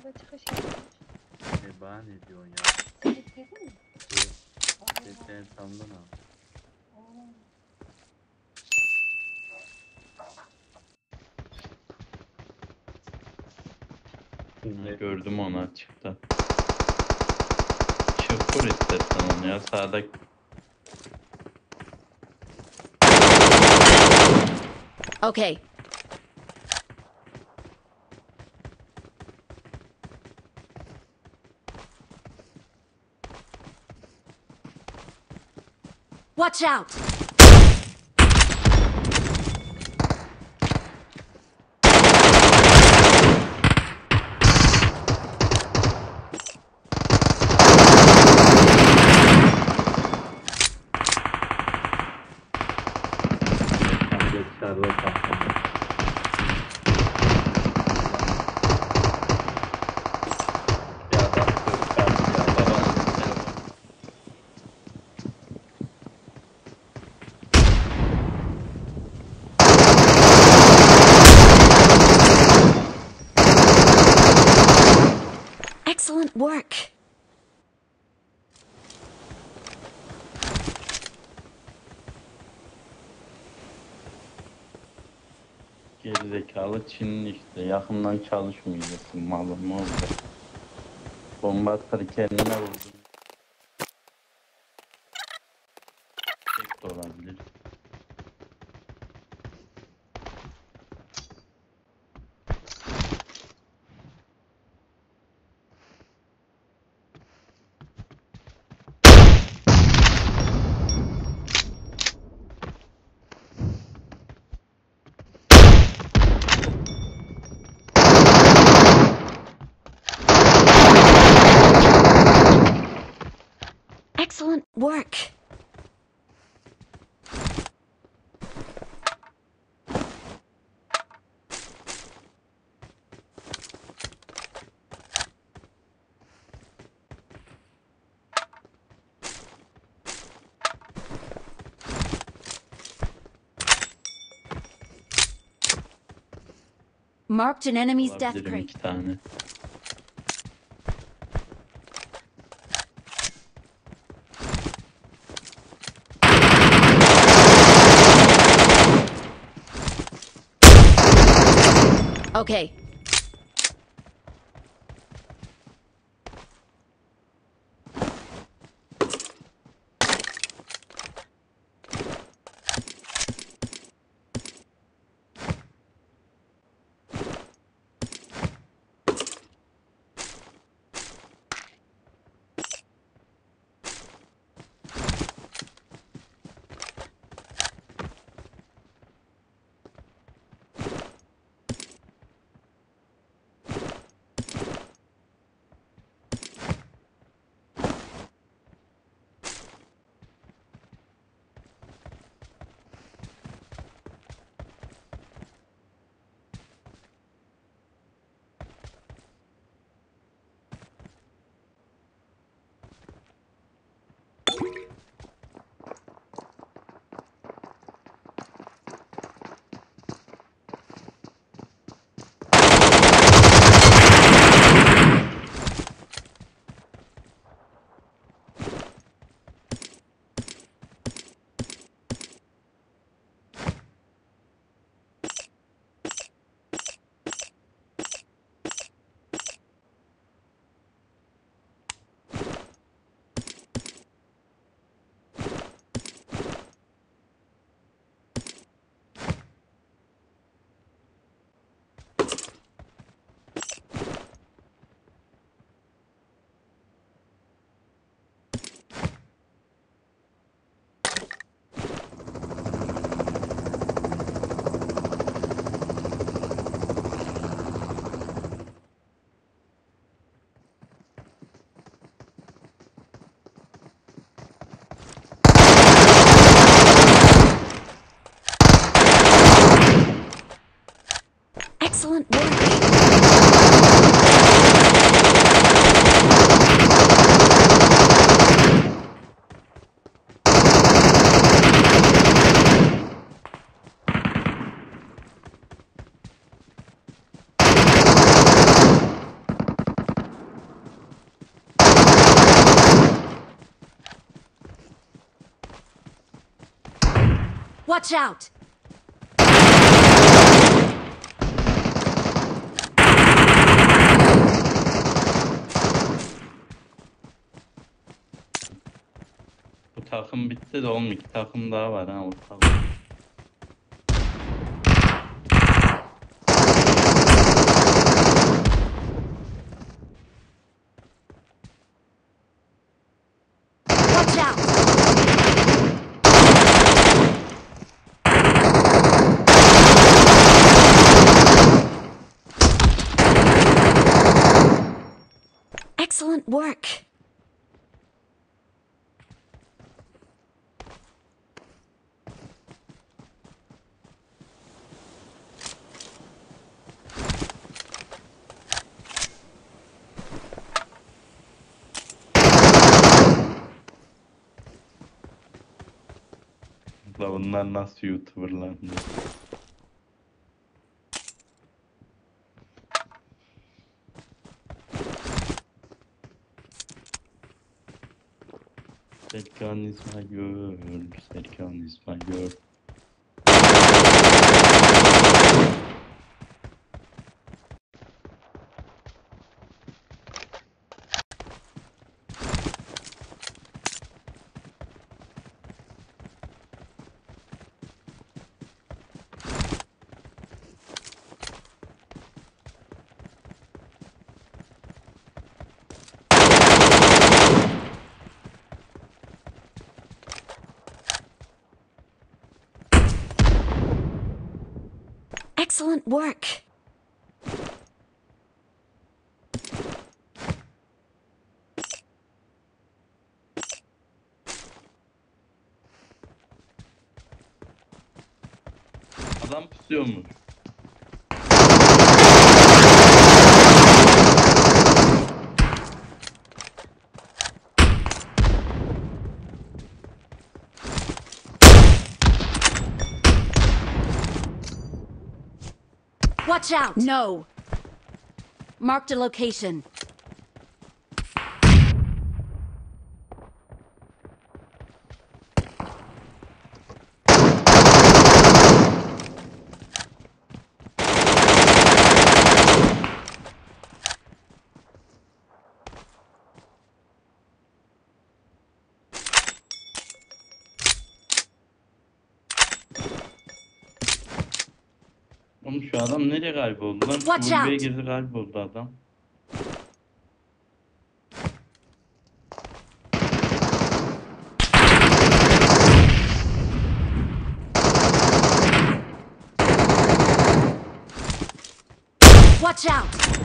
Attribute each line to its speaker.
Speaker 1: Arada çıkış yapmış.
Speaker 2: Bana ne diyorsun ya?
Speaker 1: Sen istedin mi?
Speaker 2: Sen sandın ha.
Speaker 3: Gördüm onu açıkta. Çık vur istersen onu ya sağda.
Speaker 4: Okay. Watch out! Excellent work.
Speaker 3: Gerizekalı Çin'in işte yakından çalışmayacaksın malum orada. Bomba atar kendine vurdun. Tek de olabilir.
Speaker 4: Excellent work. Marked an enemy's death
Speaker 3: Olabilirim
Speaker 4: crate.
Speaker 3: 2 tane.
Speaker 4: Okay. Excellent work. Watch out!
Speaker 3: Bu takım bitti de oğlum 2 takım daha var ha ortalıkta.
Speaker 4: Watch out! Excellent work.
Speaker 3: La bunlar nasıl YouTuber'lar? Serkan İsmail, Serkan İsmail.
Speaker 4: Excellent work.
Speaker 3: Adam pusuyormuş.
Speaker 4: Watch out! No. Marked a location.
Speaker 3: Oğlum şu adam nereye kayboldu lan?
Speaker 4: Watch
Speaker 3: Kulübeye
Speaker 4: out.
Speaker 3: girdi kayboldu adam.
Speaker 4: Watch out!